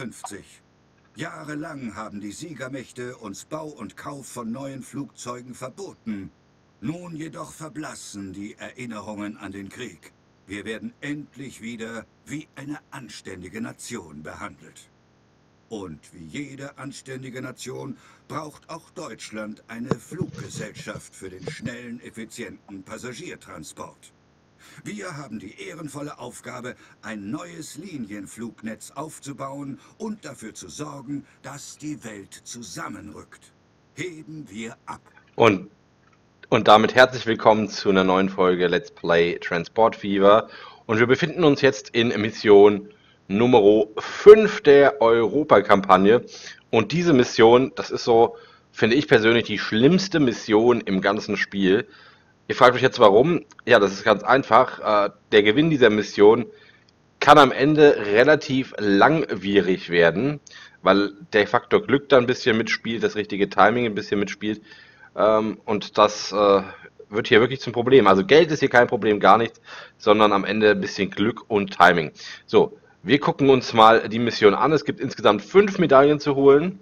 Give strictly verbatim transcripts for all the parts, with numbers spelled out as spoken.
neunzehnhundertfünfzig. Jahrelang haben die Siegermächte uns Bau und Kauf von neuen Flugzeugen verboten. Nun jedoch verblassen die Erinnerungen an den Krieg. Wir werden endlich wieder wie eine anständige Nation behandelt. Und wie jede anständige Nation braucht auch Deutschland eine Fluggesellschaft für den schnellen, effizienten Passagiertransport. Wir haben die ehrenvolle Aufgabe, ein neues Linienflugnetz aufzubauen und dafür zu sorgen, dass die Welt zusammenrückt. Heben wir ab. Und, und damit herzlich willkommen zu einer neuen Folge Let's Play Transport Fever. Und wir befinden uns jetzt in Mission Nummer fünf der Europakampagne. Und diese Mission, das ist so, finde ich persönlich, die schlimmste Mission im ganzen Spiel. Ihr fragt euch jetzt warum? Ja, das ist ganz einfach. Der Gewinn dieser Mission kann am Ende relativ langwierig werden, weil der Faktor Glück da ein bisschen mitspielt, das richtige Timing ein bisschen mitspielt. Und das wird hier wirklich zum Problem. Also Geld ist hier kein Problem, gar nichts, sondern am Ende ein bisschen Glück und Timing. So, wir gucken uns mal die Mission an. Es gibt insgesamt fünf Medaillen zu holen.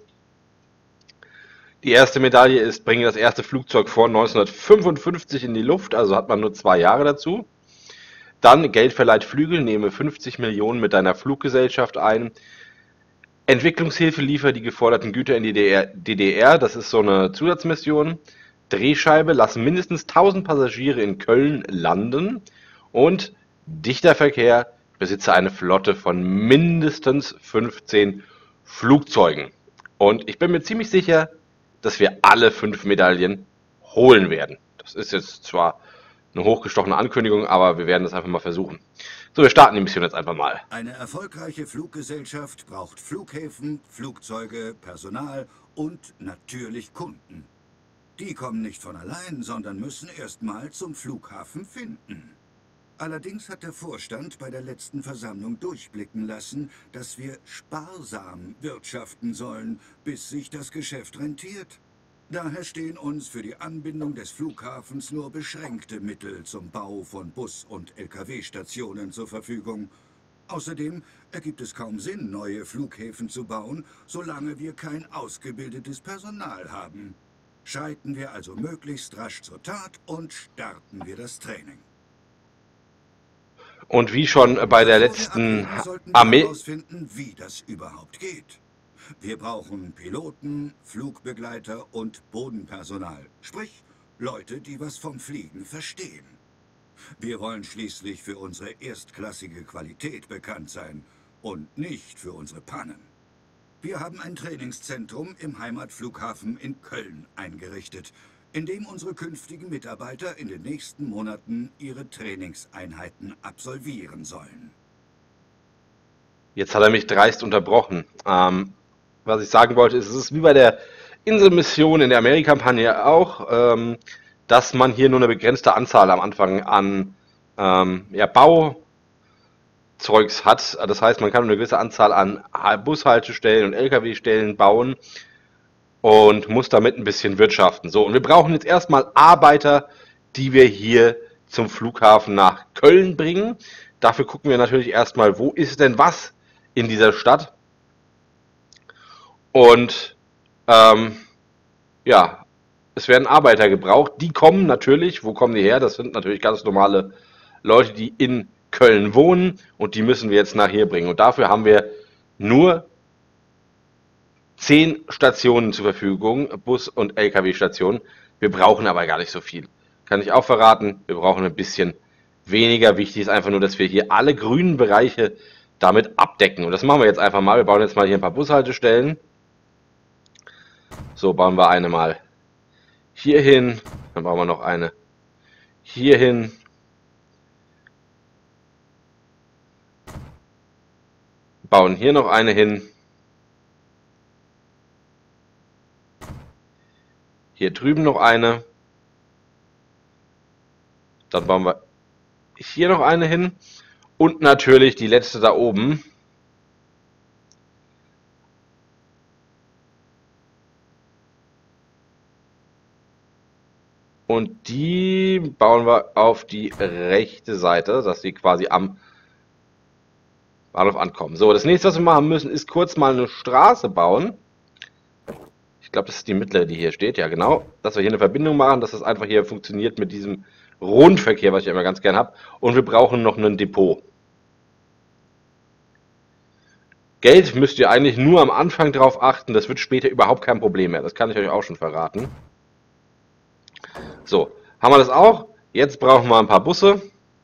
Die erste Medaille ist, bringe das erste Flugzeug vor neunzehnhundertfünfundfünfzig in die Luft, also hat man nur zwei Jahre dazu. Dann Geld verleiht Flügel, nehme fünfzig Millionen mit deiner Fluggesellschaft ein. Entwicklungshilfe, liefere die geforderten Güter in die D D R, das ist so eine Zusatzmission. Drehscheibe, lassen mindestens tausend Passagiere in Köln landen. Und dichter Verkehr, besitze eine Flotte von mindestens fünfzehn Flugzeugen. Und ich bin mir ziemlich sicher, dass wir alle fünf Medaillen holen werden. Das ist jetzt zwar eine hochgestochene Ankündigung, aber wir werden das einfach mal versuchen. So, wir starten die Mission jetzt einfach mal. Eine erfolgreiche Fluggesellschaft braucht Flughäfen, Flugzeuge, Personal und natürlich Kunden. Die kommen nicht von allein, sondern müssen erst mal zum Flughafen finden. Allerdings hat der Vorstand bei der letzten Versammlung durchblicken lassen, dass wir sparsam wirtschaften sollen, bis sich das Geschäft rentiert. Daher stehen uns für die Anbindung des Flughafens nur beschränkte Mittel zum Bau von Bus- und L K W-Stationen zur Verfügung. Außerdem ergibt es kaum Sinn, neue Flughäfen zu bauen, solange wir kein ausgebildetes Personal haben. Schreiten wir also möglichst rasch zur Tat und starten wir das Training. Und wie schon bei der letzten sollten wir Armee... herausfinden, wie das überhaupt geht. Wir brauchen Piloten, Flugbegleiter und Bodenpersonal, sprich Leute, die was vom Fliegen verstehen. Wir wollen schließlich für unsere erstklassige Qualität bekannt sein und nicht für unsere Pannen. Wir haben ein Trainingszentrum im Heimatflughafen in Köln eingerichtet, in dem unsere künftigen Mitarbeiter in den nächsten Monaten ihre Trainingseinheiten absolvieren sollen. Jetzt hat er mich dreist unterbrochen. Ähm, was ich sagen wollte, ist, es ist wie bei der Inselmission in der Amerikampagne auch, ähm, dass man hier nur eine begrenzte Anzahl am Anfang an ähm, ja, Bauzeugs hat. Das heißt, man kann nur eine gewisse Anzahl an Bushaltestellen und L K W-Stellen bauen und muss damit ein bisschen wirtschaften. So, und wir brauchen jetzt erstmal Arbeiter, die wir hier zum Flughafen nach Köln bringen. Dafür gucken wir natürlich erstmal, wo ist denn was in dieser Stadt. Und ähm, ja, es werden Arbeiter gebraucht. Die kommen natürlich, wo kommen die her? Das sind natürlich ganz normale Leute, die in Köln wohnen und die müssen wir jetzt nach hier bringen. Und dafür haben wir nur zehn Stationen zur Verfügung, Bus- und L K W-Stationen. Wir brauchen aber gar nicht so viel. Kann ich auch verraten, wir brauchen ein bisschen weniger. Wichtig ist einfach nur, dass wir hier alle grünen Bereiche damit abdecken. Und das machen wir jetzt einfach mal. Wir bauen jetzt mal hier ein paar Bushaltestellen. So, bauen wir eine mal hier hin. Dann bauen wir noch eine hier hin. Bauen hier noch eine hin. Hier drüben noch eine. Dann bauen wir hier noch eine hin. Und natürlich die letzte da oben. Und die bauen wir auf die rechte Seite, dass sie quasi am Bahnhof ankommen. So, das nächste, was wir machen müssen, ist kurz mal eine Straße bauen. Ich glaube, das ist die mittlere, die hier steht. Ja, genau. Dass wir hier eine Verbindung machen, dass das einfach hier funktioniert mit diesem Rundverkehr, was ich immer ganz gern habe. Und wir brauchen noch ein Depot. Geld müsst ihr eigentlich nur am Anfang drauf achten. Das wird später überhaupt kein Problem mehr. Das kann ich euch auch schon verraten. So, haben wir das auch? Jetzt brauchen wir ein paar Busse.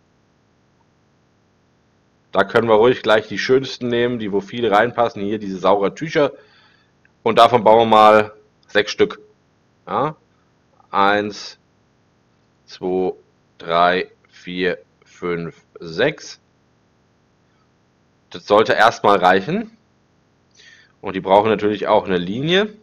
Da können wir ruhig gleich die schönsten nehmen, die wo viele reinpassen. Hier diese saure Tücher. Und davon bauen wir mal sechs Stück. Ja? Eins, zwei, drei, vier, fünf, sechs. Das sollte erstmal reichen. Und die brauchen natürlich auch eine Linie.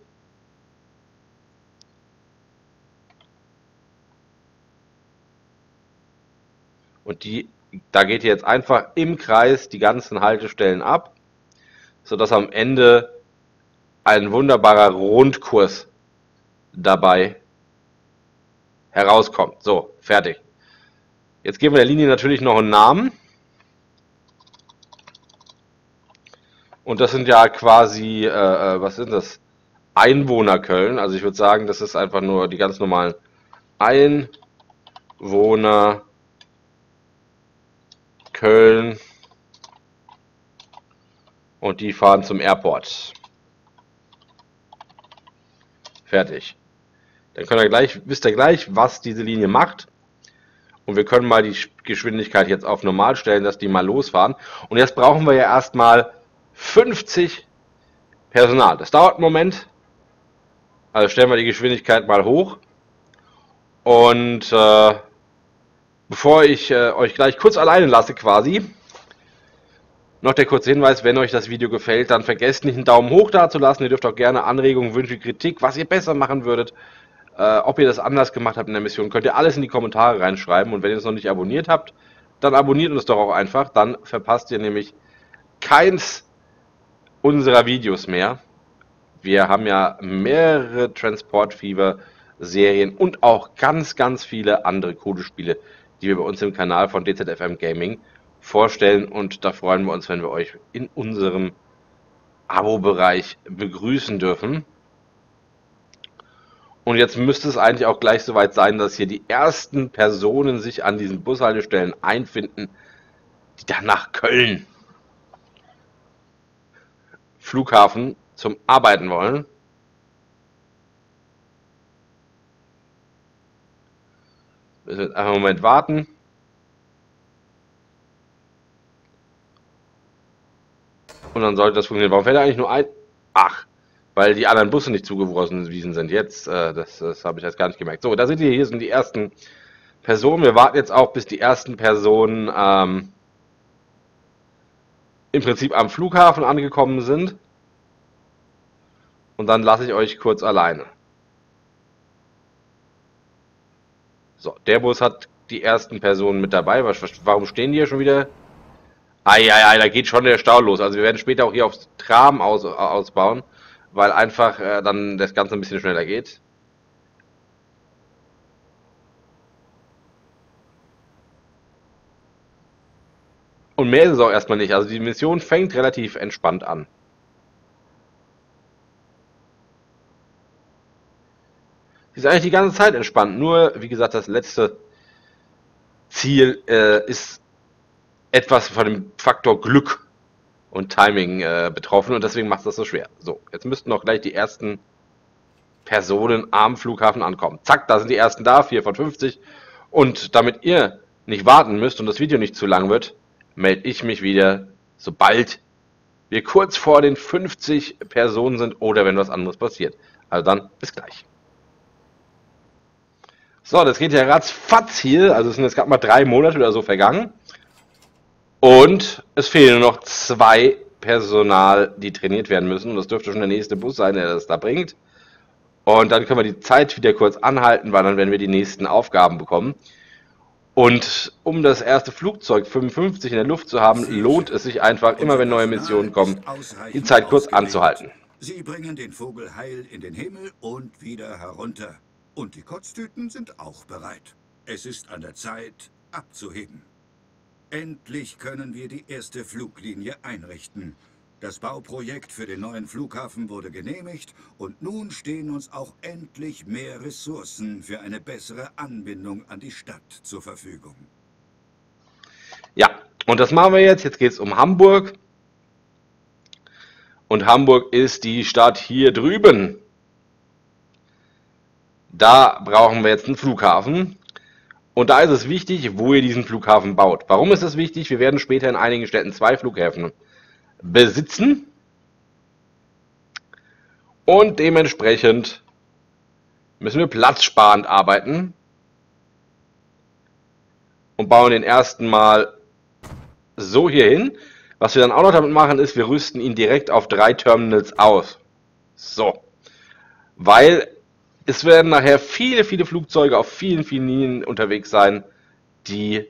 Und die, da geht ihr jetzt einfach im Kreis die ganzen Haltestellen ab, sodass am Ende ein wunderbarer Rundkurs dabei herauskommt. So, fertig. Jetzt geben wir der Linie natürlich noch einen Namen. Und das sind ja quasi, äh, was sind das? Einwohner Köln. Also ich würde sagen, das ist einfach nur die ganz normalen Einwohner Köln. Und die fahren zum Airport. Fertig. Dann könnt ihr gleich, wisst ihr gleich, was diese Linie macht. Und wir können mal die Geschwindigkeit jetzt auf normal stellen, dass die mal losfahren. Und jetzt brauchen wir ja erstmal fünfzig Personal. Das dauert einen Moment. Also stellen wir die Geschwindigkeit mal hoch. Und äh, bevor ich äh, euch gleich kurz alleine lasse quasi, noch der kurze Hinweis, wenn euch das Video gefällt, dann vergesst nicht einen Daumen hoch da zu lassen. Ihr dürft auch gerne Anregungen, Wünsche, Kritik, was ihr besser machen würdet, äh, ob ihr das anders gemacht habt in der Mission, könnt ihr alles in die Kommentare reinschreiben. Und wenn ihr es noch nicht abonniert habt, dann abonniert uns doch auch einfach. Dann verpasst ihr nämlich keins unserer Videos mehr. Wir haben ja mehrere Transport Fever Serien und auch ganz, ganz viele andere coole Spiele, die wir bei uns im Kanal von D Z F M Gaming vorstellen, und da freuen wir uns, wenn wir euch in unserem Abo-Bereich begrüßen dürfen. Und jetzt müsste es eigentlich auch gleich soweit sein, dass hier die ersten Personen sich an diesen Bushaltestellen einfinden, die dann nach Köln Flughafen zum Arbeiten wollen. Wir müssen einfach einen Moment warten. Und dann sollte das funktionieren. Warum fährt er eigentlich nur ein? Ach, weil die anderen Busse nicht zugewiesen sind. Jetzt, äh, das, das habe ich jetzt gar nicht gemerkt. So, da sind die, hier sind die ersten Personen. Wir warten jetzt auch, bis die ersten Personen ähm, im Prinzip am Flughafen angekommen sind. Und dann lasse ich euch kurz alleine. So, der Bus hat die ersten Personen mit dabei. Warum stehen die hier schon wieder? Eieiei, da geht schon der Stau los. Also wir werden später auch hier aufs Tram aus, ausbauen, weil einfach äh, dann das Ganze ein bisschen schneller geht. Und mehr ist es auch erstmal nicht. Also die Mission fängt relativ entspannt an. Die ist eigentlich die ganze Zeit entspannt. Nur, wie gesagt, das letzte Ziel äh, ist etwas von dem Faktor Glück und Timing äh, betroffen, und deswegen macht es das so schwer. So, jetzt müssten auch gleich die ersten Personen am Flughafen ankommen. Zack, da sind die ersten da, vier von fünfzig. Und damit ihr nicht warten müsst und das Video nicht zu lang wird, melde ich mich wieder, sobald wir kurz vor den fünfzig Personen sind oder wenn was anderes passiert. Also dann, bis gleich. So, das geht ja ratzfatz hier. Also es sind jetzt gerade mal drei Monate oder so vergangen. Und es fehlen nur noch zwei Personal, die trainiert werden müssen. Und das dürfte schon der nächste Bus sein, der das da bringt. Und dann können wir die Zeit wieder kurz anhalten, weil dann werden wir die nächsten Aufgaben bekommen. Und um das erste Flugzeug fünfundfünfzig in der Luft zu haben, lohnt es sich einfach, immer wenn neue Missionen kommen, die Zeit kurz anzuhalten. Sie bringen den Vogel heil in den Himmel und wieder herunter. Und die Kotztüten sind auch bereit. Es ist an der Zeit, abzuheben. Endlich können wir die erste Fluglinie einrichten. Das Bauprojekt für den neuen Flughafen wurde genehmigt und nun stehen uns auch endlich mehr Ressourcen für eine bessere Anbindung an die Stadt zur Verfügung. Ja, und das machen wir jetzt. Jetzt geht es um Hamburg. Und Hamburg ist die Stadt hier drüben. Da brauchen wir jetzt einen Flughafen. Und da ist es wichtig, wo ihr diesen Flughafen baut. Warum ist es wichtig? Wir werden später in einigen Städten zwei Flughäfen besitzen. Und dementsprechend müssen wir platzsparend arbeiten. Und bauen den ersten Mal so hier hin. Was wir dann auch noch damit machen, ist, wir rüsten ihn direkt auf drei Terminals aus. So. Weil es werden nachher viele, viele Flugzeuge auf vielen, vielen Linien unterwegs sein, die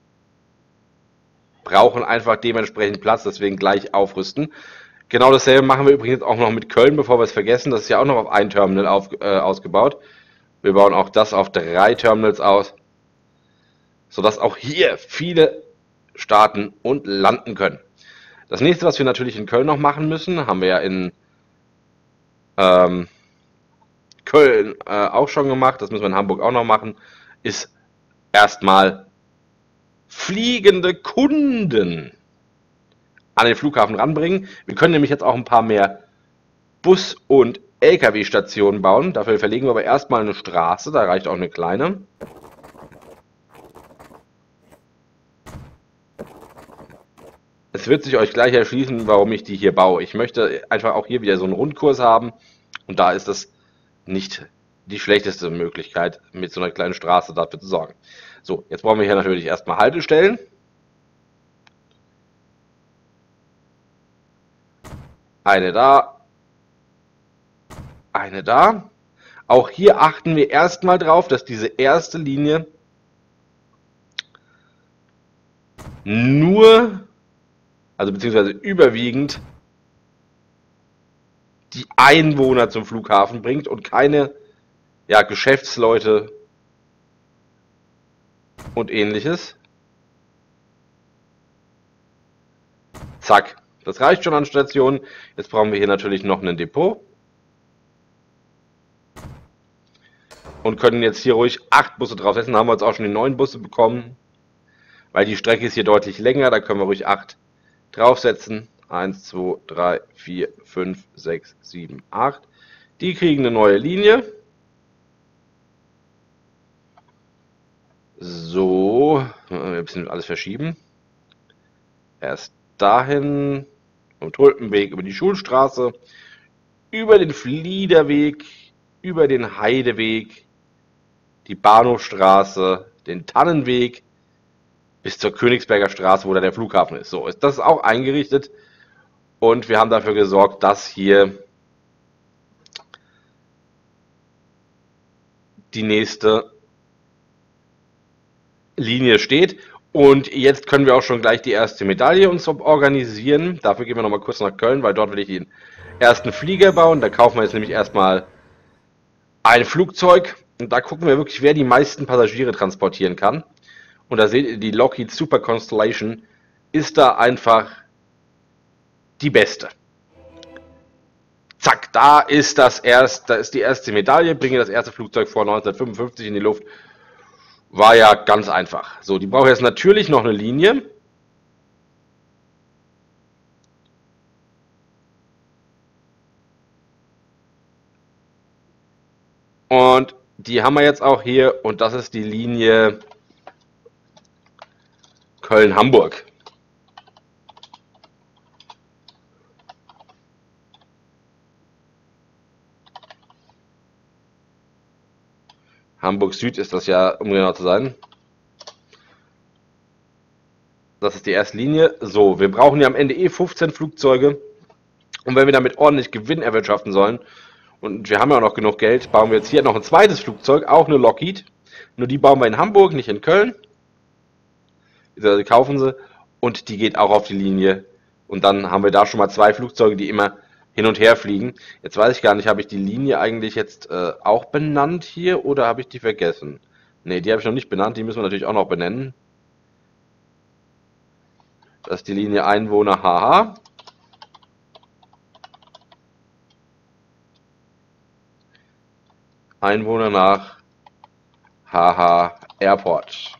brauchen einfach dementsprechend Platz, deswegen gleich aufrüsten. Genau dasselbe machen wir übrigens auch noch mit Köln, bevor wir es vergessen. Das ist ja auch noch auf ein Terminal auf, äh, ausgebaut. Wir bauen auch das auf drei Terminals aus, sodass auch hier viele starten und landen können. Das nächste, was wir natürlich in Köln noch machen müssen, haben wir ja in ähm, Köln äh, auch schon gemacht, das müssen wir in Hamburg auch noch machen, ist erstmal fliegende Kunden an den Flughafen ranbringen. Wir können nämlich jetzt auch ein paar mehr Bus- und L K W-Stationen bauen. Dafür verlegen wir aber erstmal eine Straße, da reicht auch eine kleine. Es wird sich euch gleich erschließen, warum ich die hier baue. Ich möchte einfach auch hier wieder so einen Rundkurs haben und da ist das nicht die schlechteste Möglichkeit, mit so einer kleinen Straße dafür zu sorgen. So, jetzt brauchen wir hier natürlich erstmal Haltestellen. Eine da, eine da. Auch hier achten wir erstmal drauf, dass diese erste Linie nur, also beziehungsweise überwiegend, die Einwohner zum Flughafen bringt und keine ja, Geschäftsleute und ähnliches. Zack, das reicht schon an Stationen. Jetzt brauchen wir hier natürlich noch ein Depot. Und können jetzt hier ruhig acht Busse draufsetzen. Da haben wir jetzt auch schon die neun Busse bekommen. Weil die Strecke ist hier deutlich länger. Da können wir ruhig acht draufsetzen. eins, zwei, drei, vier, fünf, sechs, sieben, acht. Die kriegen eine neue Linie. So, ein bisschen alles verschieben. Erst dahin, vom Tulpenweg über die Schulstraße, über den Fliederweg, über den Heideweg, die Bahnhofstraße, den Tannenweg bis zur Königsberger Straße, wo da der Flughafen ist. So, ist das auch eingerichtet und wir haben dafür gesorgt, dass hier die nächste Linie steht. Und jetzt können wir auch schon gleich die erste Medaille uns organisieren. Dafür gehen wir nochmal kurz nach Köln, weil dort will ich den ersten Flieger bauen. Da kaufen wir jetzt nämlich erstmal ein Flugzeug. Und da gucken wir wirklich, wer die meisten Passagiere transportieren kann. Und da seht ihr, die Lockheed Super Constellation ist da einfach die beste. Zack, da ist das erste, da ist die erste Medaille. Bringe das erste Flugzeug vor neunzehnhundertfünfundfünfzig in die Luft. War ja ganz einfach. So, die braucht jetzt natürlich noch eine Linie. Und die haben wir jetzt auch hier. Und das ist die Linie Köln-Hamburg. Hamburg Süd ist das ja, um genau zu sein. Das ist die erste Linie. So, wir brauchen ja am Ende eh fünfzehn Flugzeuge. Und wenn wir damit ordentlich Gewinn erwirtschaften sollen, und wir haben ja auch noch genug Geld, bauen wir jetzt hier noch ein zweites Flugzeug, auch eine Lockheed. Nur die bauen wir in Hamburg, nicht in Köln. Also kaufen sie. Und die geht auch auf die Linie. Und dann haben wir da schon mal zwei Flugzeuge, die immer hin und her fliegen. Jetzt weiß ich gar nicht, habe ich die Linie eigentlich jetzt äh, auch benannt hier oder habe ich die vergessen? Ne, die habe ich noch nicht benannt, die müssen wir natürlich auch noch benennen. Das ist die Linie Einwohner H H. Einwohner nach H H Airport.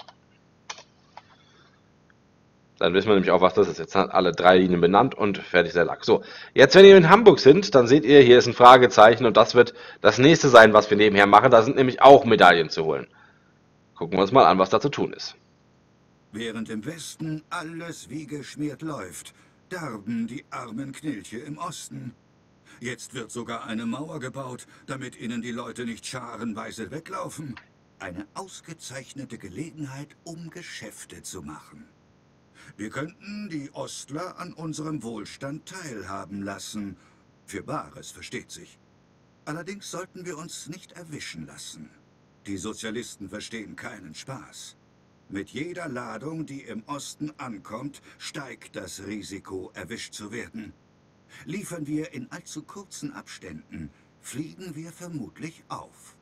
Dann wissen wir nämlich auch, was das ist. Jetzt sind alle drei Linien benannt und fertig der Lack. So, jetzt wenn ihr in Hamburg sind, dann seht ihr, hier ist ein Fragezeichen und das wird das nächste sein, was wir nebenher machen. Da sind nämlich auch Medaillen zu holen. Gucken wir uns mal an, was da zu tun ist. Während im Westen alles wie geschmiert läuft, darben die armen Knilche im Osten. Jetzt wird sogar eine Mauer gebaut, damit ihnen die Leute nicht scharenweise weglaufen. Eine ausgezeichnete Gelegenheit, um Geschäfte zu machen. Wir könnten die Ostler an unserem Wohlstand teilhaben lassen. Für Bares, versteht sich. Allerdings sollten wir uns nicht erwischen lassen. Die Sozialisten verstehen keinen Spaß. Mit jeder Ladung, die im Osten ankommt, steigt das Risiko, erwischt zu werden. Liefern wir in allzu kurzen Abständen, fliegen wir vermutlich auf.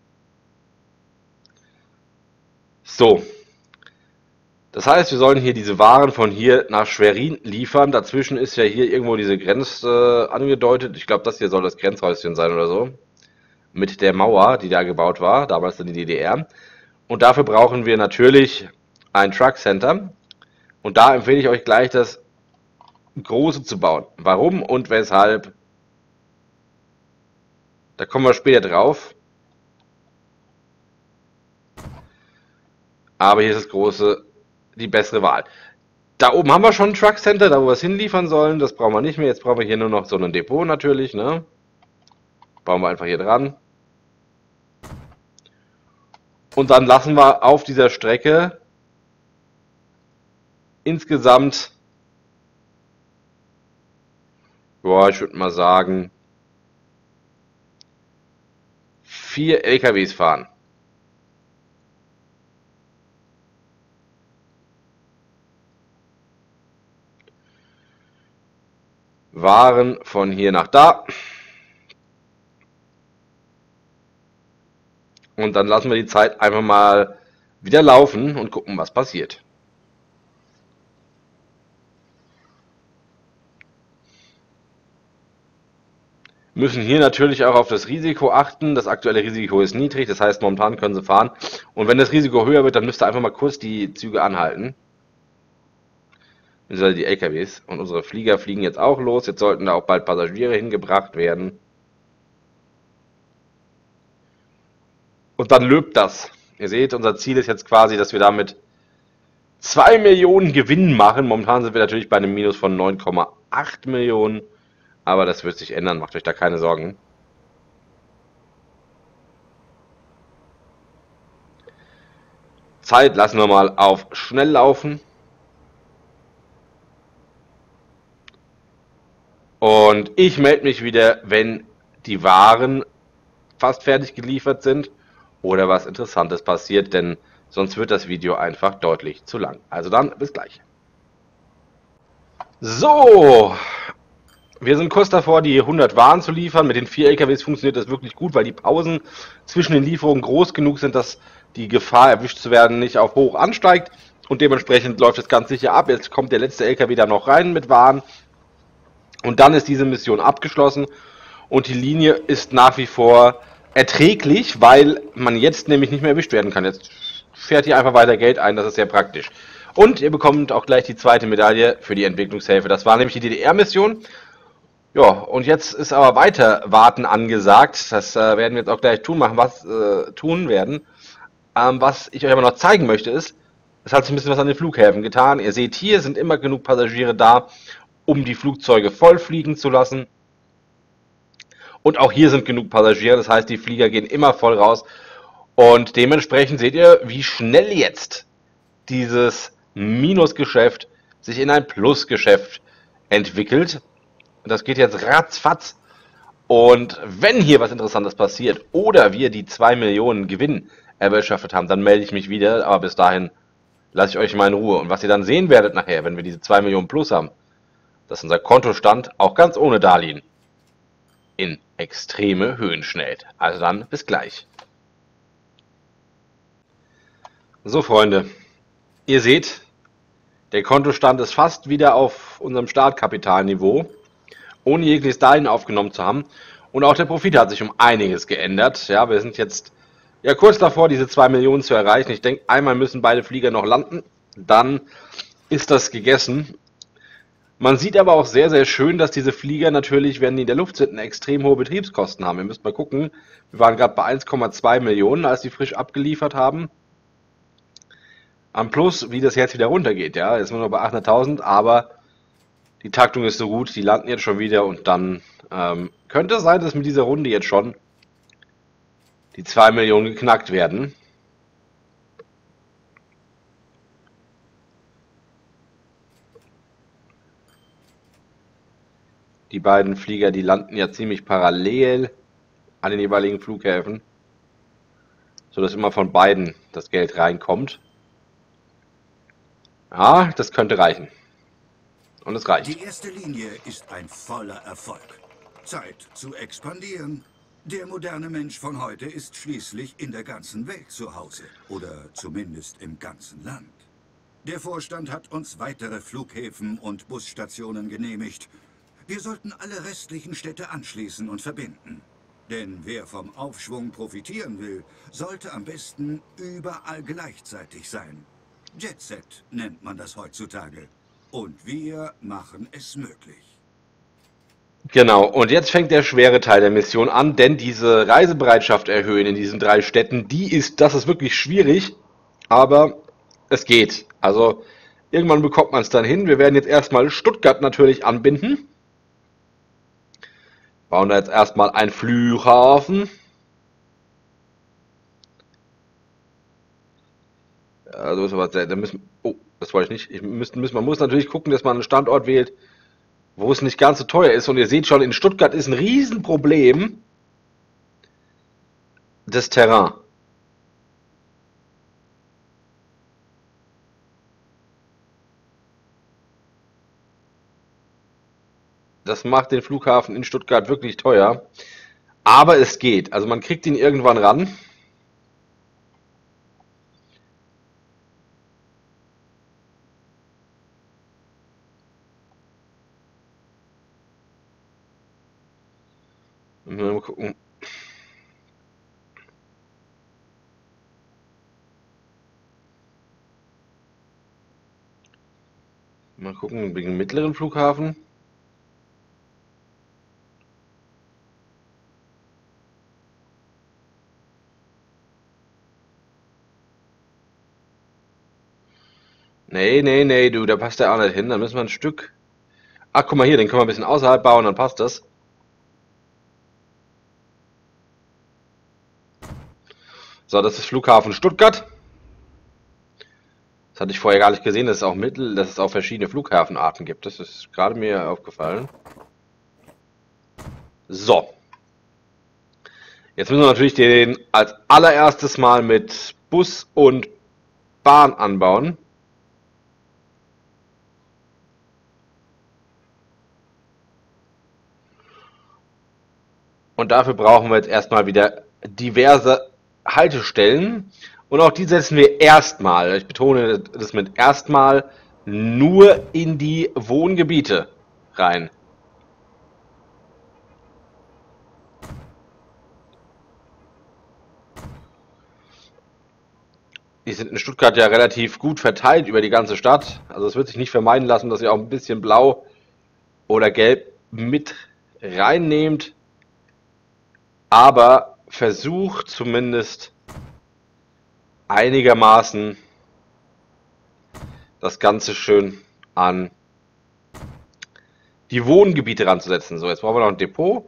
So. Das heißt, wir sollen hier diese Waren von hier nach Schwerin liefern. Dazwischen ist ja hier irgendwo diese Grenze äh, angedeutet. Ich glaube, das hier soll das Grenzhäuschen sein oder so. Mit der Mauer, die da gebaut war, damals in die D D R. Und dafür brauchen wir natürlich ein Truck Center. Und da empfehle ich euch gleich, das große zu bauen. Warum und weshalb? Da kommen wir später drauf. Aber hier ist das große die bessere Wahl. Da oben haben wir schon ein Truck Center, da wo wir es hinliefern sollen. Das brauchen wir nicht mehr. Jetzt brauchen wir hier nur noch so ein Depot natürlich. Ne? Bauen wir einfach hier dran. Und dann lassen wir auf dieser Strecke insgesamt, boah, ich würde mal sagen, vier L K Ws fahren. Waren von hier nach da. Und dann lassen wir die Zeit einfach mal wieder laufen und gucken, was passiert. Müssen hier natürlich auch auf das Risiko achten. Das aktuelle Risiko ist niedrig, das heißt, momentan können sie fahren. Und wenn das Risiko höher wird, dann müsst ihr einfach mal kurz die Züge anhalten. Die L K Ws. Und unsere Flieger fliegen jetzt auch los. Jetzt sollten da auch bald Passagiere hingebracht werden. Und dann löbt das. Ihr seht, unser Ziel ist jetzt quasi, dass wir damit zwei Millionen Gewinn machen. Momentan sind wir natürlich bei einem Minus von neun Komma acht Millionen. Aber das wird sich ändern, macht euch da keine Sorgen. Zeit lassen wir mal auf schnell laufen. Und ich melde mich wieder, wenn die Waren fast fertig geliefert sind oder was Interessantes passiert, denn sonst wird das Video einfach deutlich zu lang. Also dann, bis gleich. So, wir sind kurz davor, die hundert Waren zu liefern. Mit den vier L K Ws funktioniert das wirklich gut, weil die Pausen zwischen den Lieferungen groß genug sind, dass die Gefahr, erwischt zu werden, nicht auf hoch ansteigt. Und dementsprechend läuft es ganz sicher ab. Jetzt kommt der letzte L K W da noch rein mit Waren. Und dann ist diese Mission abgeschlossen und die Linie ist nach wie vor erträglich, weil man jetzt nämlich nicht mehr erwischt werden kann. Jetzt fährt hier einfach weiter Geld ein, das ist sehr praktisch. Und ihr bekommt auch gleich die zweite Medaille für die Entwicklungshilfe. Das war nämlich die D D R-Mission. Ja, und jetzt ist aber weiter Warten angesagt. Das äh, werden wir jetzt auch gleich tun, machen, was äh, tun werden. Ähm, was ich euch aber noch zeigen möchte ist, es hat sich ein bisschen was an den Flughäfen getan. Ihr seht, hier sind immer genug Passagiere da, um die Flugzeuge voll fliegen zu lassen. Und auch hier sind genug Passagiere, das heißt, die Flieger gehen immer voll raus. Und dementsprechend seht ihr, wie schnell jetzt dieses Minusgeschäft sich in ein Plusgeschäft entwickelt. Das geht jetzt ratzfatz. Und wenn hier was Interessantes passiert oder wir die zwei Millionen Gewinn erwirtschaftet haben, dann melde ich mich wieder. Aber bis dahin lasse ich euch mal in Ruhe. Und was ihr dann sehen werdet nachher, wenn wir diese zwei Millionen plus haben, dass unser Kontostand auch ganz ohne Darlehen in extreme Höhen schnellt. Also dann bis gleich. So Freunde, ihr seht, Der Kontostand ist fast wieder auf unserem Startkapitalniveau, ohne jegliches Darlehen aufgenommen zu haben. Und auch der Profit hat sich um einiges geändert. Ja, wir sind jetzt ja kurz davor, diese zwei Millionen zu erreichen. Ich denke, einmal müssen beide Flieger noch landen, dann ist das gegessen. Man sieht aber auch sehr, sehr schön, dass diese Flieger natürlich, wenn die in der Luft sind, eine extrem hohe Betriebskosten haben. Ihr müsst mal gucken, wir waren gerade bei eins Komma zwei Millionen, als die frisch abgeliefert haben. Am Plus, wie das jetzt wieder runtergeht, ja, jetzt sind wir noch bei achthunderttausend, aber die Taktung ist so gut, die landen jetzt schon wieder und dann ähm, könnte es sein, dass mit dieser Runde jetzt schon die zwei Millionen geknackt werden. Die beiden Flieger, die landen ja ziemlich parallel an den jeweiligen Flughäfen, sodass immer von beiden das Geld reinkommt. Ja, das könnte reichen. Und es reicht. Die erste Linie ist ein voller Erfolg. Zeit zu expandieren. Der moderne Mensch von heute ist schließlich in der ganzen Welt zu Hause. Oder zumindest im ganzen Land. Der Vorstand hat uns weitere Flughäfen und Busstationen genehmigt. Wir sollten alle restlichen Städte anschließen und verbinden. Denn wer vom Aufschwung profitieren will, sollte am besten überall gleichzeitig sein. Jet-Set nennt man das heutzutage. Und wir machen es möglich. Genau, und jetzt fängt der schwere Teil der Mission an, denn diese Reisebereitschaft erhöhen in diesen drei Städten, die ist, das ist wirklich schwierig, aber es geht. Also irgendwann bekommt man es dann hin. Wir werden jetzt erstmal Stuttgart natürlich anbinden. Bauen da jetzt erstmal einen Flughafen. Also ist aber, da müssen, oh, das wollte ich nicht. Ich müssen, müssen, man muss natürlich gucken, dass man einen Standort wählt, wo es nicht ganz so teuer ist. Und ihr seht schon, in Stuttgart ist ein Riesenproblem das Terrain. Das macht den Flughafen in Stuttgart wirklich teuer. Aber es geht. Also man kriegt ihn irgendwann ran. Mal gucken. Mal gucken, wegen mittleren Flughafen. Nee, nee, nee, du, da passt der auch nicht hin. Da müssen wir ein Stück. Ach, guck mal hier, den können wir ein bisschen außerhalb bauen, dann passt das. So, das ist Flughafen Stuttgart. Das hatte ich vorher gar nicht gesehen, dass es auch Mittel, dass es auch verschiedene Flughafenarten gibt. Das ist gerade mir aufgefallen. So. Jetzt müssen wir natürlich den als allererstes mal mit Bus und Bahn anbauen. Und dafür brauchen wir jetzt erstmal wieder diverse Haltestellen. Und auch die setzen wir erstmal, ich betone das mit erstmal, nur in die Wohngebiete rein. Die sind in Stuttgart ja relativ gut verteilt über die ganze Stadt. Also es wird sich nicht vermeiden lassen, dass ihr auch ein bisschen Blau oder Gelb mit reinnehmt. Aber versucht zumindest einigermaßen das Ganze schön an die Wohngebiete ranzusetzen. So, jetzt brauchen wir noch ein Depot.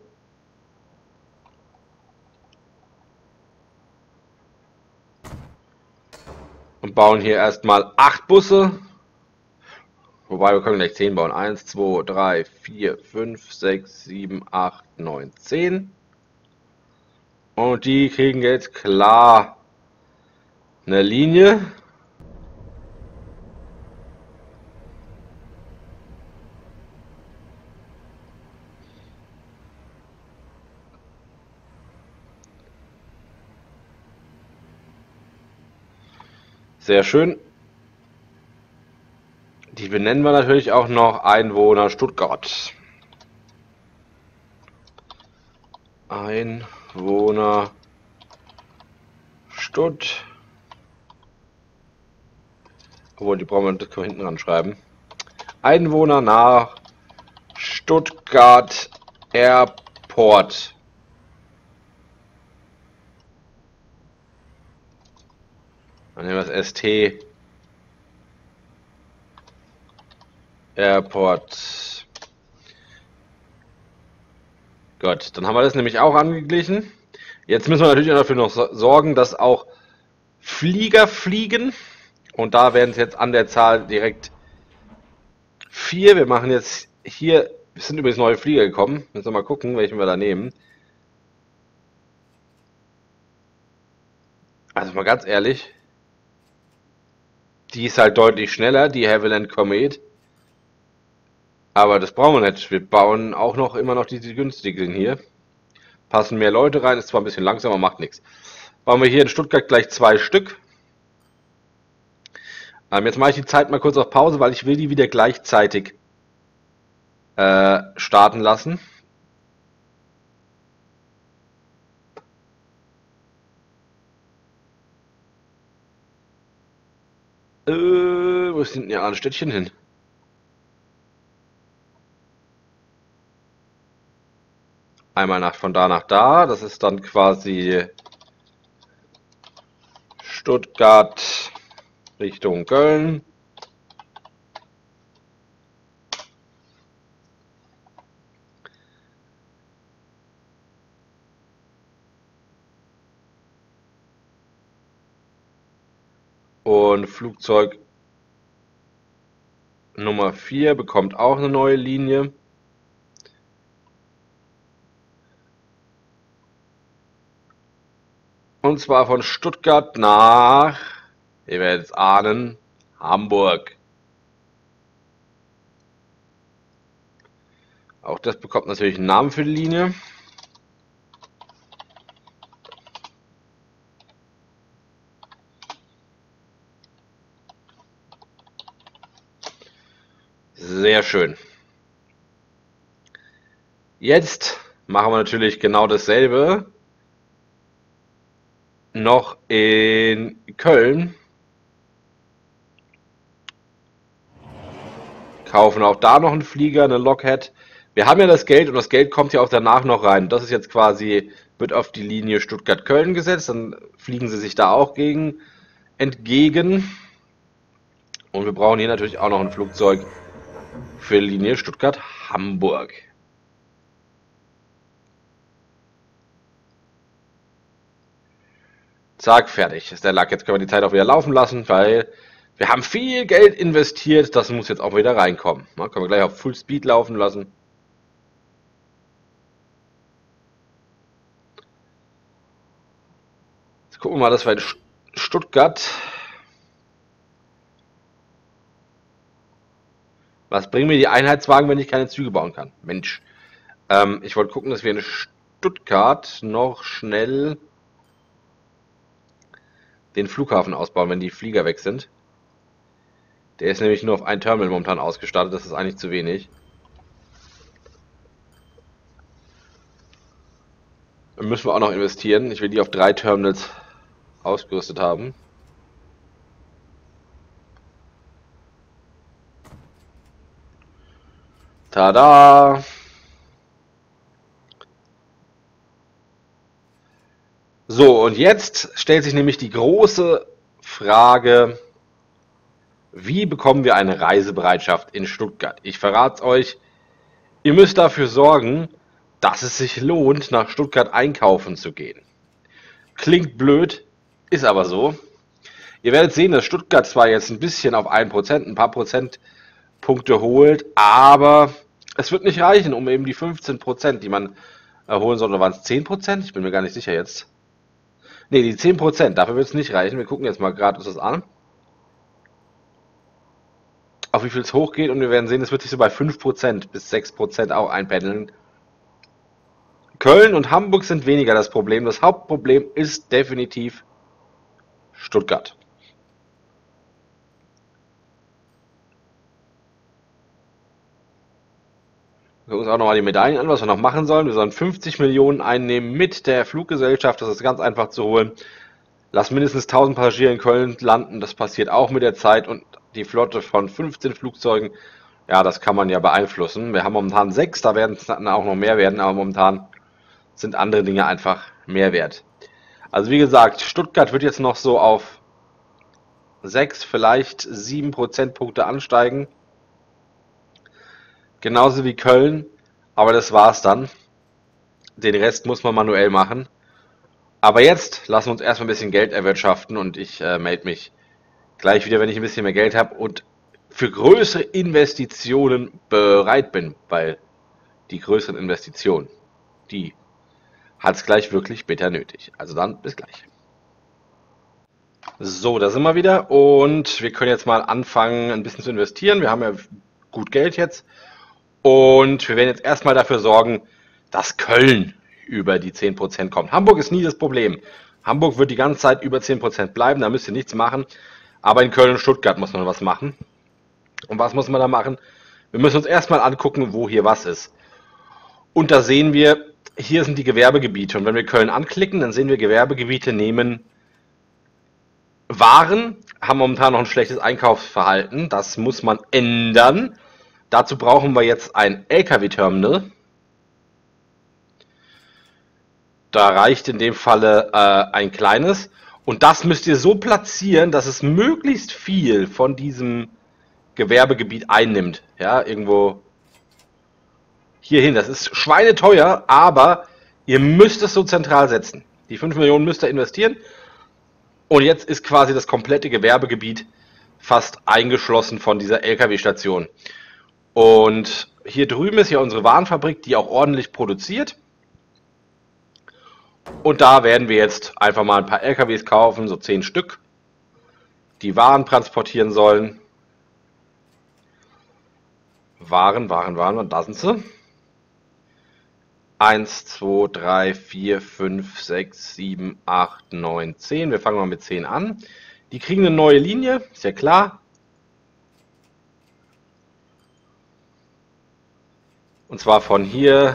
Und bauen hier erstmal acht Busse. Wobei wir können gleich zehn bauen. eins, zwei, drei, vier, fünf, sechs, sieben, acht, neun, zehn. Und die kriegen jetzt klar eine Linie. Sehr schön. benennen wir natürlich auch noch Einwohner Stuttgart. Einwohner Stutt. Obwohl, die brauchen wir, das können wir hinten ranschreiben. Einwohner nach Stuttgart Airport. Dann nehmen wir das S T Airport. Gut, dann haben wir das nämlich auch angeglichen. Jetzt müssen wir natürlich dafür noch sorgen, dass auch Flieger fliegen. Und da werden es jetzt an der Zahl direkt vier. Wir machen jetzt hier, wir sind übrigens neue Flieger gekommen. Müssen wir mal gucken, welchen wir da nehmen. Also mal ganz ehrlich, die ist halt deutlich schneller, die Havilland Comet. Aber das brauchen wir nicht. Wir bauen auch noch immer noch diese günstigen hier. Passen mehr Leute rein, ist zwar ein bisschen langsamer, macht nichts. Bauen wir hier in Stuttgart gleich zwei Stück. Ähm, jetzt mache ich die Zeit mal kurz auf Pause, weil ich will die wieder gleichzeitig äh, starten lassen. Äh, wo sind denn ja alle Städtchen hin? Einmal nach, von da nach da, das ist dann quasi Stuttgart Richtung Köln. Und Flugzeug Nummer vier bekommt auch eine neue Linie. Und zwar von Stuttgart nach, ihr werdet es ahnen, Hamburg. Auch das bekommt natürlich einen Namen für die Linie. Sehr schön. Jetzt machen wir natürlich genau dasselbe noch in Köln. Kaufen auch da noch einen Flieger, eine Lockheed. Wir haben ja das Geld und das Geld kommt ja auch danach noch rein. Das ist jetzt quasi, wird auf die Linie Stuttgart-Köln gesetzt. Dann fliegen sie sich da auch gegen entgegen. Und wir brauchen hier natürlich auch noch ein Flugzeug für die Linie Stuttgart-Hamburg. Zack, fertig. Ist der Lack. Jetzt können wir die Zeit auch wieder laufen lassen, weil wir haben viel Geld investiert. Das muss jetzt auch wieder reinkommen. Na, können wir gleich auf Full Speed laufen lassen. Jetzt gucken wir mal, dass wir in Stuttgart. Was bringen mir die Einheitswagen, wenn ich keine Züge bauen kann? Mensch. Ähm, ich wollte gucken, dass wir in Stuttgart noch schnell den Flughafen ausbauen, wenn die Flieger weg sind. Der ist nämlich nur auf ein Terminal momentan ausgestattet, das ist eigentlich zu wenig. Dann müssen wir auch noch investieren. Ich will die auf drei Terminals ausgerüstet haben. Tada! So, und jetzt stellt sich nämlich die große Frage, wie bekommen wir eine Reisebereitschaft in Stuttgart? Ich verrate es euch, ihr müsst dafür sorgen, dass es sich lohnt, nach Stuttgart einkaufen zu gehen. Klingt blöd, ist aber so. Ihr werdet sehen, dass Stuttgart zwar jetzt ein bisschen auf ein Prozent, ein paar Prozentpunkte holt, aber es wird nicht reichen, um eben die fünfzehn Prozent, die man erholen sollte. Waren es zehn Prozent? Ich bin mir gar nicht sicher jetzt. Ne, die zehn Prozent, dafür wird es nicht reichen. Wir gucken jetzt mal gerade uns das an. Auf wie viel es hochgeht und wir werden sehen, es wird sich so bei fünf Prozent bis sechs Prozent auch einpendeln. Köln und Hamburg sind weniger das Problem. Das Hauptproblem ist definitiv Stuttgart. gucken uns auch nochmal die Medaillen an, was wir noch machen sollen. Wir sollen fünfzig Millionen einnehmen mit der Fluggesellschaft. Das ist ganz einfach zu holen. Lass mindestens tausend Passagiere in Köln landen. Das passiert auch mit der Zeit. Und die Flotte von fünfzehn Flugzeugen, ja, das kann man ja beeinflussen. Wir haben momentan sechs, da werden es dann auch noch mehr werden. Aber momentan sind andere Dinge einfach mehr wert. Also wie gesagt, Stuttgart wird jetzt noch so auf sechs, vielleicht sieben Prozentpunkte ansteigen. Genauso wie Köln, aber das war's dann. Den Rest muss man manuell machen. Aber jetzt lassen wir uns erstmal ein bisschen Geld erwirtschaften und ich äh, melde mich gleich wieder, wenn ich ein bisschen mehr Geld habe und für größere Investitionen bereit bin, weil die größeren Investitionen, die hat es gleich wirklich bitter nötig. Also dann bis gleich. So, da sind wir wieder und wir können jetzt mal anfangen, ein bisschen zu investieren. Wir haben ja gut Geld jetzt. Und wir werden jetzt erstmal dafür sorgen, dass Köln über die zehn Prozent kommt. Hamburg ist nie das Problem. Hamburg wird die ganze Zeit über zehn Prozent bleiben, da müsst ihr nichts machen. Aber in Köln und Stuttgart muss man was machen. Und was muss man da machen? Wir müssen uns erstmal angucken, wo hier was ist. Und da sehen wir, hier sind die Gewerbegebiete. Und wenn wir Köln anklicken, dann sehen wir, Gewerbegebiete nehmen Waren, haben momentan noch ein schlechtes Einkaufsverhalten. Das muss man ändern. Dazu brauchen wir jetzt ein L K W-Terminal. Da reicht in dem Falle äh, ein kleines. Und das müsst ihr so platzieren, dass es möglichst viel von diesem Gewerbegebiet einnimmt. Ja, irgendwo hierhin. Das ist schweineteuer, aber ihr müsst es so zentral setzen. Die fünf Millionen müsst ihr investieren. Und jetzt ist quasi das komplette Gewerbegebiet fast eingeschlossen von dieser L K W-Station. Und hier drüben ist ja unsere Warenfabrik, die auch ordentlich produziert. Und da werden wir jetzt einfach mal ein paar L K Ws kaufen, so zehn Stück, die Waren transportieren sollen. Waren, Waren, Waren, und da sind sie. eins, zwei, drei, vier, fünf, sechs, sieben, acht, neun, zehn. Wir fangen mal mit zehn an. Die kriegen eine neue Linie, ist ja klar. Und zwar von hier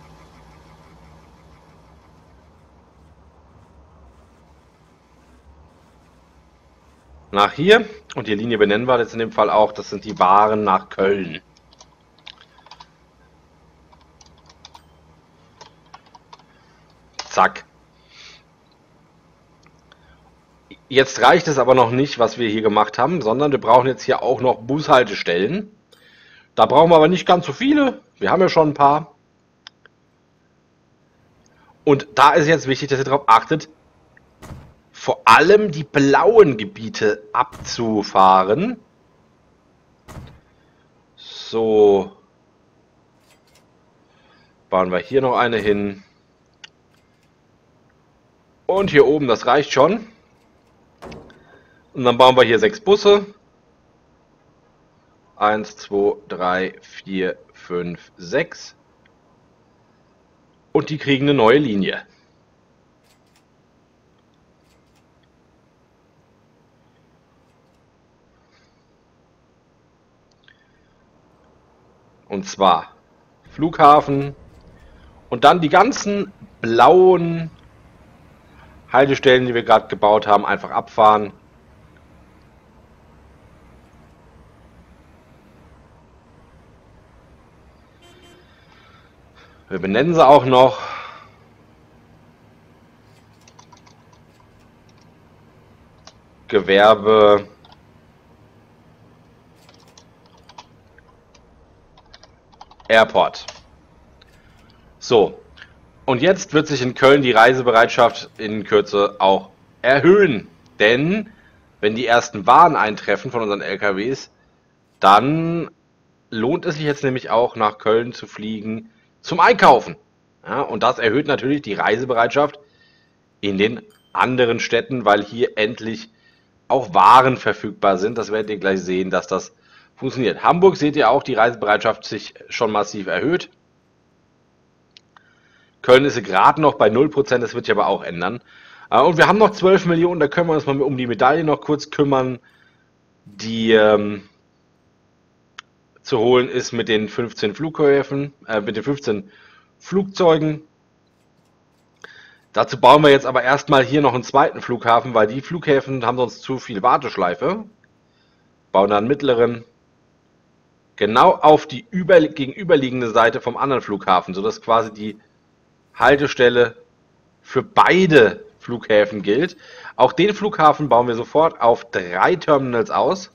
nach hier. Und die Linie benennen wir jetzt in dem Fall auch, das sind die Waren nach Köln. Zack. Jetzt reicht es aber noch nicht, was wir hier gemacht haben, sondern wir brauchen jetzt hier auch noch Bushaltestellen. Da brauchen wir aber nicht ganz so viele. Wir haben ja schon ein paar. Und da ist jetzt wichtig, dass ihr darauf achtet, vor allem die blauen Gebiete abzufahren. So. Bauen wir hier noch eine hin. Und hier oben, das reicht schon. Und dann bauen wir hier sechs Busse. eins, zwei, drei, vier, fünf, sechs. Und die kriegen eine neue Linie. Und zwar Flughafen und dann die ganzen blauen Haltestellen, die wir gerade gebaut haben, einfach abfahren. Wir benennen sie auch noch. Gewerbe Airport. So, und jetzt wird sich in Köln die Reisebereitschaft in Kürze auch erhöhen. Denn wenn die ersten Waren eintreffen von unseren L K Ws, dann lohnt es sich jetzt nämlich auch nach Köln zu fliegen zum Einkaufen. Ja, und das erhöht natürlich die Reisebereitschaft in den anderen Städten, weil hier endlich auch Waren verfügbar sind. Das werdet ihr gleich sehen, dass das funktioniert. Hamburg seht ihr auch, die Reisebereitschaft sich schon massiv erhöht. Köln ist gerade noch bei null Prozent, das wird sich aber auch ändern. Und wir haben noch zwölf Millionen, da können wir uns mal um die Medaille noch kurz kümmern. Die ähm, zu holen ist mit den fünfzehn Flughäfen, äh, mit den fünfzehn Flugzeugen. Dazu bauen wir jetzt aber erstmal hier noch einen zweiten Flughafen, weil die Flughäfen haben sonst zu viel Warteschleife. Bauen dann einen mittleren genau auf die über, gegenüberliegende Seite vom anderen Flughafen, sodass quasi die Haltestelle für beide Flughäfen gilt. Auch den Flughafen bauen wir sofort auf drei Terminals aus.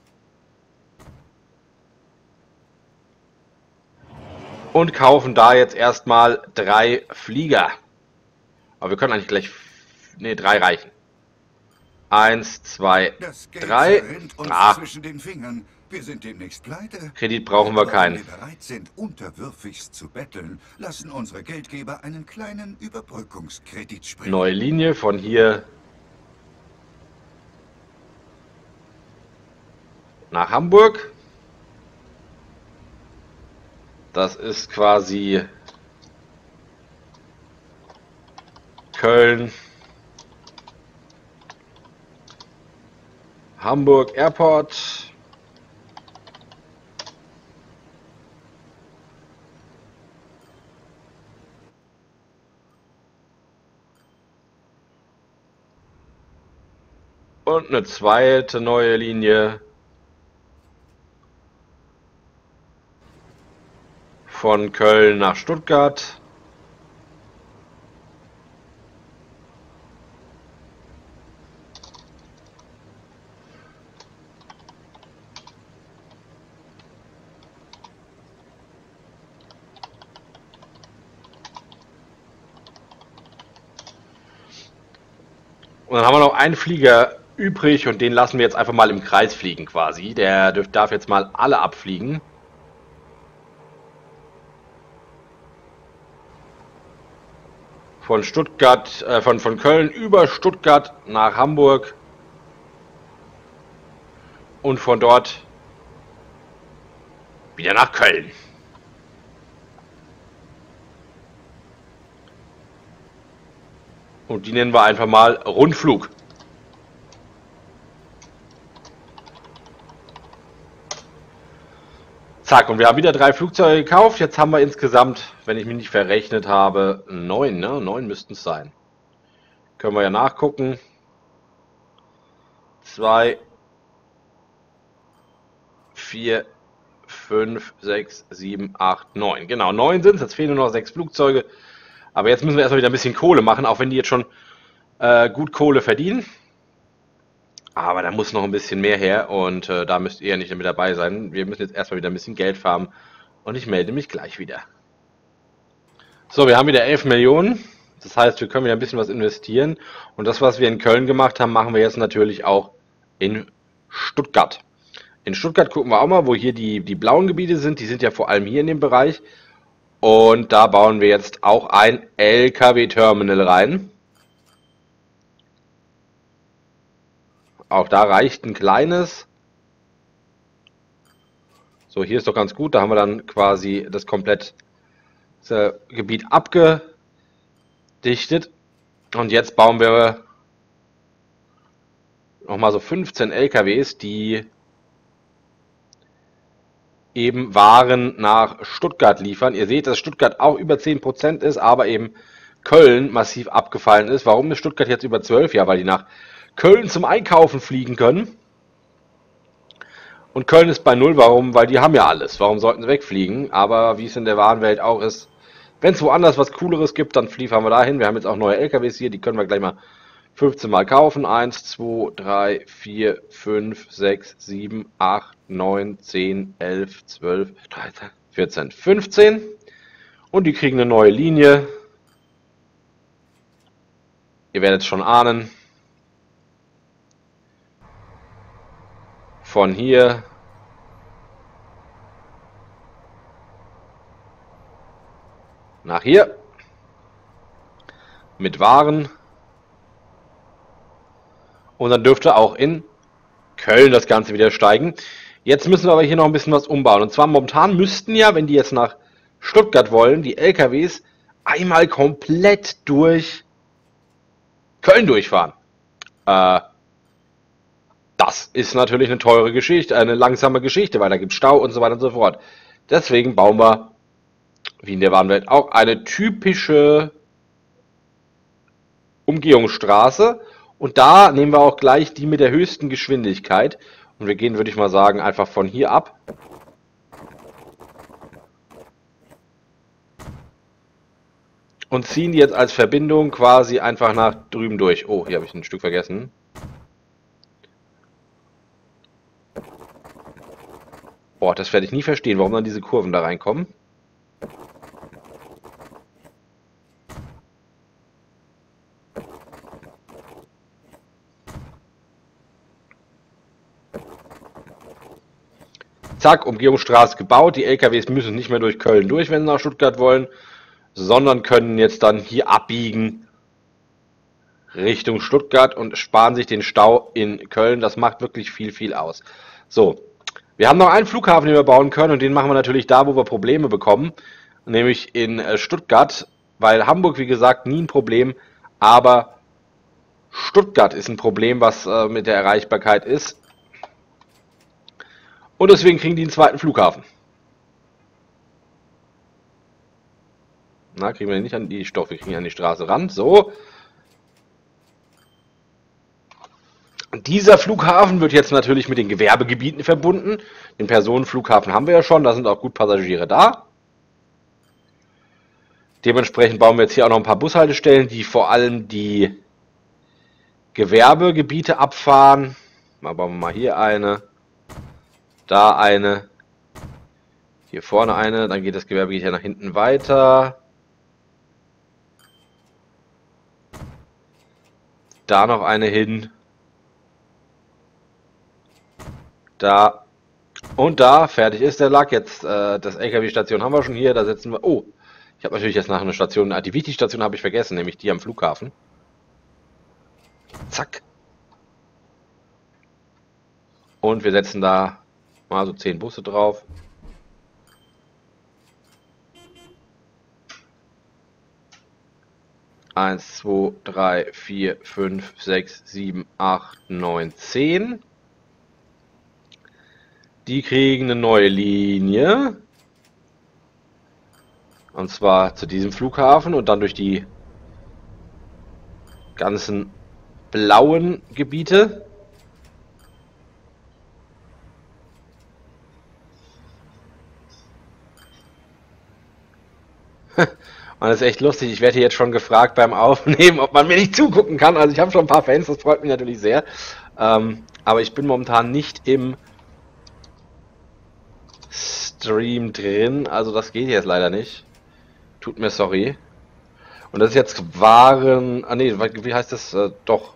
Und kaufen da jetzt erstmal drei Flieger. Aber wir können eigentlich gleich... Ne, drei reichen. Eins, zwei, Das Geld drei. verrinnt uns Ah, zwischen den Fingern. Wir sind demnächst pleite. Kredit brauchen wir Wenn keinen. wir bereit sind, unterwürfigst zu betteln, lassen unsere Geldgeber einen kleinen Überbrückungskredit springen. Neue Linie von hier nach Hamburg. Das ist quasi Köln, Hamburg Airport. Und eine zweite neue Linie von Köln nach Stuttgart. Und dann haben wir noch einen Flieger übrig und den lassen wir jetzt einfach mal im Kreis fliegen quasi. Der dürf, darf jetzt mal alle abfliegen. Von Stuttgart, äh, von, von Köln über Stuttgart nach Hamburg. Und von dort wieder nach Köln. Und die nennen wir einfach mal Rundflug. Zack, und wir haben wieder drei Flugzeuge gekauft. Jetzt haben wir insgesamt, wenn ich mich nicht verrechnet habe, neun, ne? Neun müssten es sein. Können wir ja nachgucken. Zwei, vier, fünf, sechs, sieben, acht, neun. Genau, neun sind es. Jetzt fehlen nur noch sechs Flugzeuge. Aber jetzt müssen wir erstmal wieder ein bisschen Kohle machen, auch wenn die jetzt schon äh, gut Kohle verdienen. Aber da muss noch ein bisschen mehr her und äh, da müsst ihr ja nicht mit dabei sein. Wir müssen jetzt erstmal wieder ein bisschen Geld farmen und ich melde mich gleich wieder. So, wir haben wieder elf Millionen. Das heißt, wir können wieder ein bisschen was investieren. Und das, was wir in Köln gemacht haben, machen wir jetzt natürlich auch in Stuttgart. In Stuttgart gucken wir auch mal, wo hier die, die blauen Gebiete sind. Die sind ja vor allem hier in dem Bereich. Und da bauen wir jetzt auch ein L K W-Terminal rein. Auch da reicht ein kleines. So, hier ist doch ganz gut. Da haben wir dann quasi das komplette Gebiet abgedichtet. Und jetzt bauen wir nochmal so fünfzehn L K Ws, die eben Waren nach Stuttgart liefern. Ihr seht, dass Stuttgart auch über zehn Prozent ist, aber eben Köln massiv abgefallen ist. Warum ist Stuttgart jetzt über zwölf? Ja, weil die nach Köln zum Einkaufen fliegen können. Und Köln ist bei null. Warum? Weil die haben ja alles. Warum sollten sie wegfliegen? Aber wie es in der Warenwelt auch ist, wenn es woanders was Cooleres gibt, dann liefern wir dahin. Wir haben jetzt auch neue L K Ws hier, die können wir gleich mal fünfzehn Mal kaufen. eins, zwei, drei, vier, fünf, sechs, sieben, acht, neun, zehn, elf, zwölf, dreizehn, vierzehn, fünfzehn. Und die kriegen eine neue Linie. Ihr werdet es schon ahnen. Von hier nach hier mit Waren. Und dann dürfte auch in Köln das Ganze wieder steigen. Jetzt müssen wir aber hier noch ein bisschen was umbauen. Und zwar momentan müssten ja, wenn die jetzt nach Stuttgart wollen, die L K Ws einmal komplett durch Köln durchfahren. Äh, das ist natürlich eine teure Geschichte, eine langsame Geschichte, weil da gibt es Stau und so weiter und so fort. Deswegen bauen wir, wie in der Warenwelt, auch eine typische Umgehungsstraße. Und da nehmen wir auch gleich die mit der höchsten Geschwindigkeit. Und wir gehen, würde ich mal sagen, einfach von hier ab. Und ziehen die jetzt als Verbindung quasi einfach nach drüben durch. Oh, hier habe ich ein Stück vergessen. Boah, das werde ich nie verstehen, warum dann diese Kurven da reinkommen. Zack, Umgehungsstraße gebaut. Die L K Ws müssen nicht mehr durch Köln durch, wenn sie nach Stuttgart wollen, sondern können jetzt dann hier abbiegen Richtung Stuttgart und sparen sich den Stau in Köln. Das macht wirklich viel, viel aus. So, wir haben noch einen Flughafen, den wir bauen können, und den machen wir natürlich da, wo wir Probleme bekommen, nämlich in Stuttgart, weil Hamburg, wie gesagt, nie ein Problem, aber Stuttgart ist ein Problem, was äh, mit der Erreichbarkeit ist. Und deswegen kriegen die einen zweiten Flughafen. Na, kriegen wir nicht an die Stoff, wir kriegen an die Straße ran. So. Dieser Flughafen wird jetzt natürlich mit den Gewerbegebieten verbunden. Den Personenflughafen haben wir ja schon, da sind auch gut Passagiere da. Dementsprechend bauen wir jetzt hier auch noch ein paar Bushaltestellen, die vor allem die Gewerbegebiete abfahren. Mal bauen wir mal hier eine. Da eine. Hier vorne eine. Dann geht das Gewerbegebiet ja nach hinten weiter. Da noch eine hin. Da. Und da. Fertig ist der Lack. Jetzt äh, das L K W-Station haben wir schon hier. Da setzen wir... Oh. Ich habe natürlich jetzt nach einer Station... Die wichtige Station habe ich vergessen. Nämlich die am Flughafen. Zack. Und wir setzen da mal so zehn Busse drauf. eins, zwei, drei, vier, fünf, sechs, sieben, acht, neun, zehn. Die kriegen eine neue Linie. Und zwar zu diesem Flughafen und dann durch die ganzen blauen Gebiete. Und das ist echt lustig, ich werde hier jetzt schon gefragt beim Aufnehmen, ob man mir nicht zugucken kann. Also ich habe schon ein paar Fans, das freut mich natürlich sehr. Ähm, aber ich bin momentan nicht im Stream drin, also das geht jetzt leider nicht. Tut mir sorry. Und das ist jetzt Waren... Ah ne, wie heißt das? Äh, doch.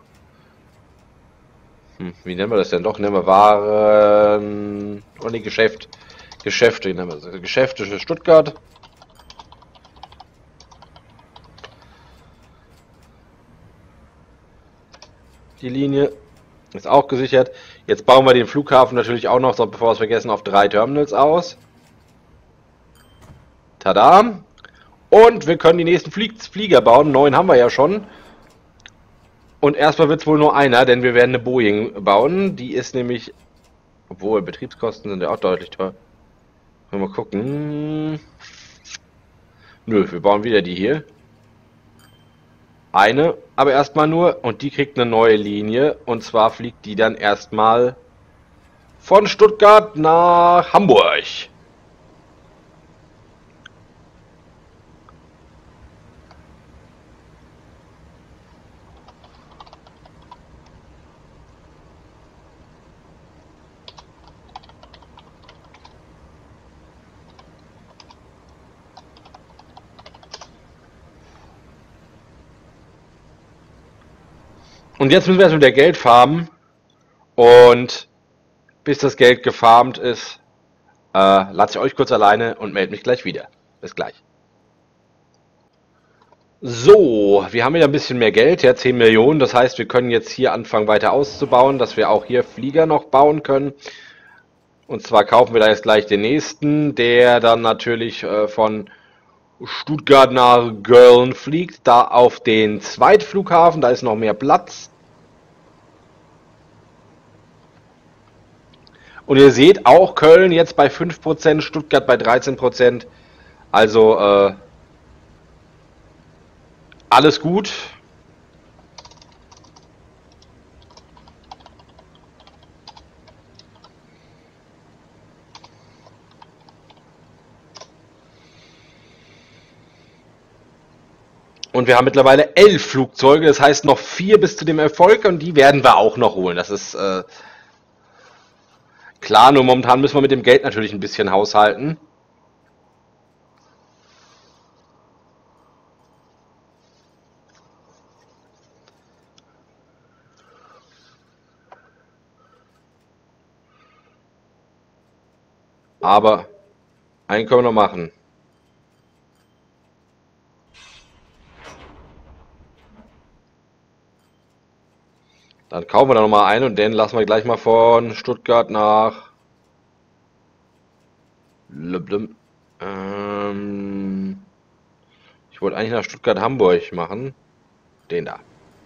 Hm, wie nennen wir das denn? Doch, nennen wir Waren... Oh ne, Geschäft. Geschäfte, nennen wir das. Geschäfte für Stuttgart. Die Linie ist auch gesichert. Jetzt bauen wir den Flughafen natürlich auch noch, bevor wir es vergessen, auf drei Terminals aus. Tada! Und wir können die nächsten Flie Flieger bauen. Neun haben wir ja schon. Und erstmal wird es wohl nur einer, denn wir werden eine Boeing bauen. Die ist nämlich, obwohl Betriebskosten sind ja auch deutlich teuer. Mal gucken. Nö, wir bauen wieder die hier. Eine, aber erstmal nur, und die kriegt eine neue Linie, und zwar fliegt die dann erstmal von Stuttgart nach Hamburg. Und jetzt müssen wir erst wieder Geld farmen. Und bis das Geld gefarmt ist, äh, lasse ich euch kurz alleine und melde mich gleich wieder. Bis gleich. So, wir haben wieder ein bisschen mehr Geld, ja, zehn Millionen. Das heißt, wir können jetzt hier anfangen weiter auszubauen, dass wir auch hier Flieger noch bauen können. Und zwar kaufen wir da jetzt gleich den nächsten, der dann natürlich äh, von Stuttgart nach Köln fliegt, da auf den Zweitflughafen, da ist noch mehr Platz. Und ihr seht auch Köln jetzt bei fünf Prozent, Stuttgart bei dreizehn Prozent. Also äh, alles gut. Und wir haben mittlerweile elf Flugzeuge, das heißt noch vier bis zu dem Erfolg und die werden wir auch noch holen. Das ist äh, klar, nur momentan müssen wir mit dem Geld natürlich ein bisschen haushalten. Aber einen können wir noch machen. Dann kaufen wir da nochmal ein und den lassen wir gleich mal von Stuttgart nach ähm, ich wollte eigentlich nach Stuttgart-Hamburg machen. Den da.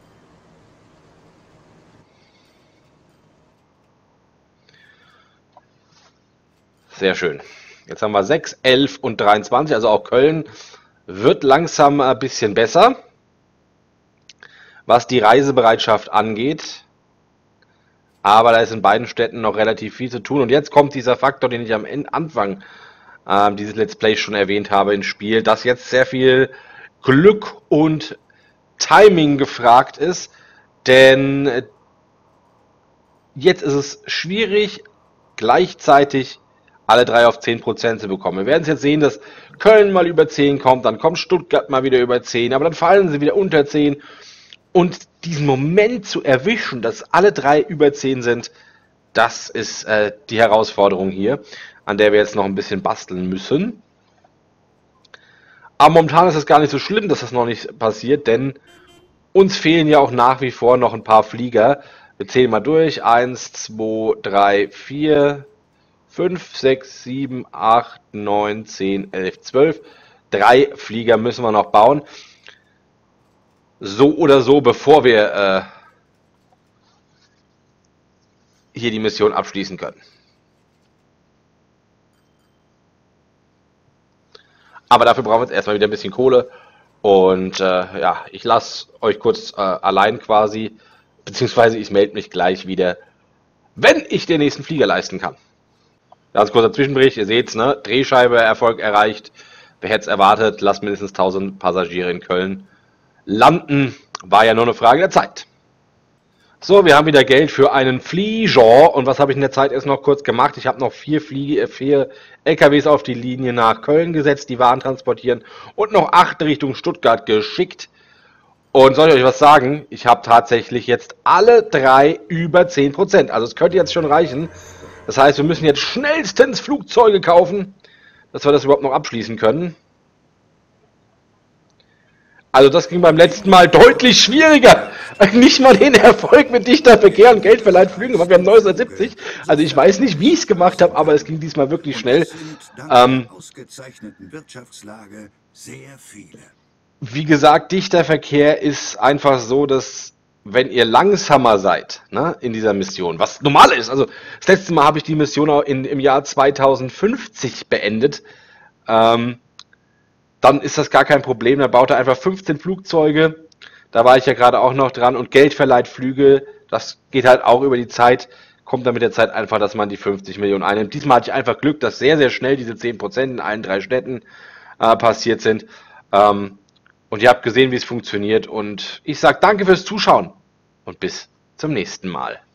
Sehr schön. Jetzt haben wir sechs, elf und dreiundzwanzig. Also auch Köln wird langsam ein bisschen besser, was die Reisebereitschaft angeht. Aber da ist in beiden Städten noch relativ viel zu tun. Und jetzt kommt dieser Faktor, den ich am Anfang äh, dieses Let's Play schon erwähnt habe, ins Spiel, dass jetzt sehr viel Glück und Timing gefragt ist. Denn jetzt ist es schwierig, gleichzeitig alle drei auf zehn Prozent zu bekommen. Wir werden es jetzt sehen, dass Köln mal über zehn kommt, dann kommt Stuttgart mal wieder über zehn, aber dann fallen sie wieder unter zehn. Und diesen Moment zu erwischen, dass alle drei über zehn sind, das ist äh, die Herausforderung hier, an der wir jetzt noch ein bisschen basteln müssen. Aber momentan ist es gar nicht so schlimm, dass das noch nicht passiert, denn uns fehlen ja auch nach wie vor noch ein paar Flieger. Wir zählen mal durch. eins, zwei, drei, vier, fünf, sechs, sieben, acht, neun, zehn, elf, zwölf. Drei Flieger müssen wir noch bauen. So oder so, bevor wir äh, hier die Mission abschließen können. Aber dafür brauchen wir jetzt erstmal wieder ein bisschen Kohle. Und äh, ja, ich lasse euch kurz äh, allein quasi, beziehungsweise ich melde mich gleich wieder, wenn ich den nächsten Flieger leisten kann. Ganz kurzer Zwischenbericht, ihr seht's, ne? Drehscheibe, Erfolg erreicht. Wer hätte es erwartet, lasst mindestens tausend Passagiere in Köln landen, war ja nur eine Frage der Zeit. So, wir haben wieder Geld für einen Flieger. Und was habe ich in der Zeit erst noch kurz gemacht? Ich habe noch vier, Flie vier L K Ws auf die Linie nach Köln gesetzt, die Waren transportieren und noch acht Richtung Stuttgart geschickt. Und soll ich euch was sagen? Ich habe tatsächlich jetzt alle drei über zehn Prozent. Also es könnte jetzt schon reichen. Das heißt, wir müssen jetzt schnellstens Flugzeuge kaufen, dass wir das überhaupt noch abschließen können. Also das ging beim letzten Mal deutlich schwieriger. Nicht mal den Erfolg mit dichter Verkehr und Geldverleih Flügen, wir haben neunzehnhundertsiebzig. Also ich weiß nicht, wie ich es gemacht habe, aber es ging diesmal wirklich schnell. Ähm, ausgezeichneten Wirtschaftslage sehr viele. Wie gesagt, dichter Verkehr ist einfach so, dass wenn ihr langsamer seid, ne, in dieser Mission, was normal ist, also das letzte Mal habe ich die Mission auch in, im Jahr zweitausendfünfzig beendet, ähm, dann ist das gar kein Problem. Da baut er einfach fünfzehn Flugzeuge. Da war ich ja gerade auch noch dran. Und Geld verleiht Flüge. Das geht halt auch über die Zeit. Kommt dann mit der Zeit einfach, dass man die fünfzig Millionen einnimmt. Diesmal hatte ich einfach Glück, dass sehr, sehr schnell diese zehn Prozent in allen drei Städten äh, passiert sind. Ähm, und ihr habt gesehen, wie es funktioniert. Und ich sage danke fürs Zuschauen. Und bis zum nächsten Mal.